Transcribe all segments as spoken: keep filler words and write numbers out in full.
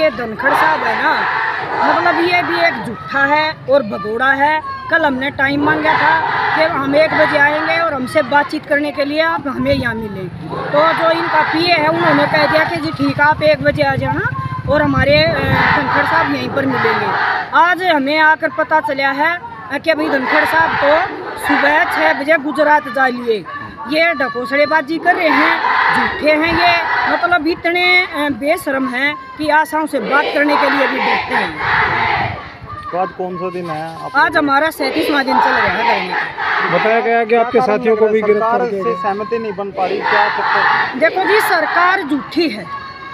ये धनखड़ साहब है ना, मतलब ये भी एक झूठा है और भगोड़ा है। कल हमने टाइम मांगा था कि हम एक बजे आएंगे और हमसे बातचीत करने के लिए आप हमें यहाँ मिलें, तो जो इनका पीए है उन्होंने कह दिया कि जी ठीक है आप एक बजे आ जाना और हमारे धनखड़ साहब यहीं पर मिलेंगे। आज हमें आकर पता चला है कि भाई धनखड़ साहब तो सुबह छः बजे गुजरात जा लिए। ये ढकोसड़ेबाजी कर रहे हैं, झूठे हैं ये, मतलब इतने बेशर्म हैं कि आशाओं से बात करने के लिए भी डरते हैं। तो आज कौन सा दिन है? आज हमारा सैंतीसवां दिन चल रहा है धरने का। बताया गया कि आपके साथियों को भी गिरफ्तार से सहमति नहीं बन पा रही, क्या चक्कर? देखो जी, सरकार झूठी है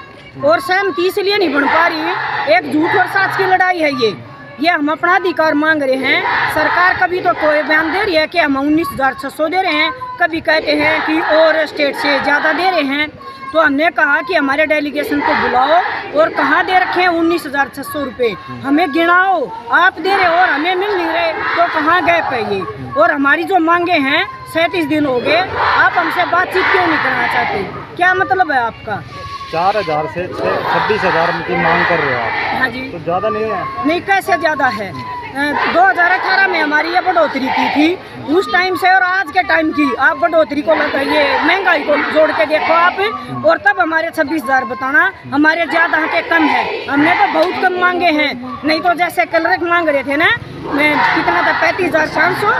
और सहमति इसलिए नहीं बन पा रही है, एक झूठ और सच की लड़ाई है ये ये हम अपना अधिकार मांग रहे हैं। सरकार कभी तो कोई बयान दे रही है कि हम उन्नीस हज़ार छः सौ दे रहे हैं, कभी कहते हैं कि और स्टेट से ज़्यादा दे रहे हैं। तो हमने कहा कि हमारे डेलीगेशन को बुलाओ और कहाँ दे रखे हैं उन्नीस हज़ार छः सौ रुपये, हमें गिनाओ। आप दे रहे हो और हमें मिल नहीं रहे, तो कहाँ गए पे ये? और हमारी जो मांगे हैं सैंतीस दिन हो गए, आप हमसे बातचीत क्यों नहीं करना चाहते? क्या मतलब है आपका? चार हजार से छब्बीस हजार की मांग कर रहे हो आप? हाँ जी। तो ज़्यादा नहीं है? नहीं, कैसे ज़्यादा है? दो हज़ार अठारह में हमारी ये बढ़ोतरी की थी, उस टाइम से और आज के टाइम की आप बढ़ोतरी को ये महंगाई को जोड़ के देखो आप, और तब हमारे छब्बीस हज़ार बताना हमारे ज़्यादा के कम है। हमने तो बहुत कम मांगे हैं, नहीं तो जैसे कलर मांग रहे थे ना, मैं कितना था पैंतीस हज़ार चार सौ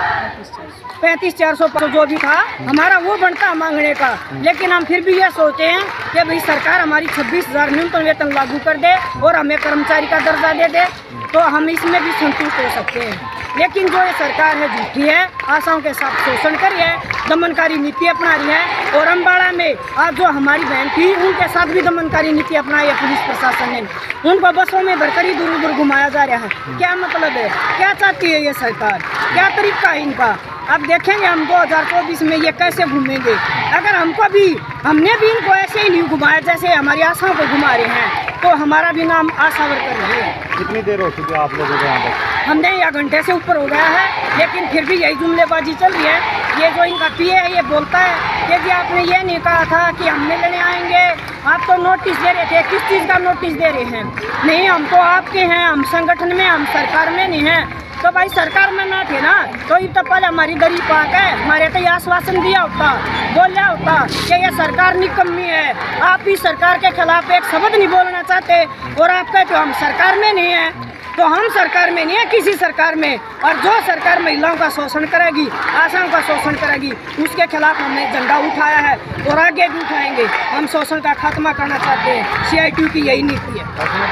पैंतीस चार सौ जो भी था हमारा वो बनता मांगने का। लेकिन हम फिर भी ये सोचते हैं कि भाई सरकार हमारी छब्बीस हज़ार न्यूनतम वेतन लागू कर दे और हमें कर्मचारी का दर्जा दे दे, तो हम इसमें भी संतुष्ट हो सकते हैं। लेकिन जो ये सरकार है झूठी है, आशाओं के साथ शोषण कर रही है, दमनकारी नीति अपना रही है। और अम्बाड़ा में आज जो हमारी बहन थी उनके साथ भी दमनकारी नीति अपनाई है पुलिस प्रशासन ने, उनको बसों में भरकर ही दूर दूर घुमाया जा रहा है। क्या मतलब है? क्या चाहती है ये सरकार? क्या तरीका है इनका? अब देखेंगे हम दो हज़ार चौबीस में ये कैसे घूमेंगे। अगर हमको भी हमने भी इनको ऐसे ही नहीं घुमाया जैसे हमारी आशाओं को घुमा रहे हैं, तो हमारा भी नाम आशा वर्कर रहे हैं। कितनी देर हो चुकी है आप लोगों को यहाँ पर? हमने यहाँ घंटे से ऊपर हो गया है, लेकिन फिर भी यही जुमलेबाजी चल रही है। ये जो इनका पीए है ये बोलता है कि जी आपने ये नहीं कहा था कि हम मिलने आएंगे, आप तो नोटिस दे रहे थे। किस चीज़ का नोटिस दे रहे हैं? नहीं, हम तो आपके हैं, हम संगठन में, हम सरकार में नहीं हैं। तो भाई सरकार में ना थे ना, तो ये तो पहले हमारी दरी पाक है, हमारे तो ये आश्वासन दिया होता, बोला होता कि ये सरकार निकम्मी है। आप ही सरकार के खिलाफ एक शब्द नहीं बोलना चाहते और आप कहते हो हम सरकार में नहीं है। तो हम सरकार में नहीं है, किसी सरकार में। और जो सरकार महिलाओं का शोषण करेगी, आशाओं का शोषण करेगी, उसके खिलाफ हमने झंडा उठाया है और आगे भी उठाएंगे। हम शोषण का खात्मा करना चाहते हैं, सी आई टी की यही नीति है।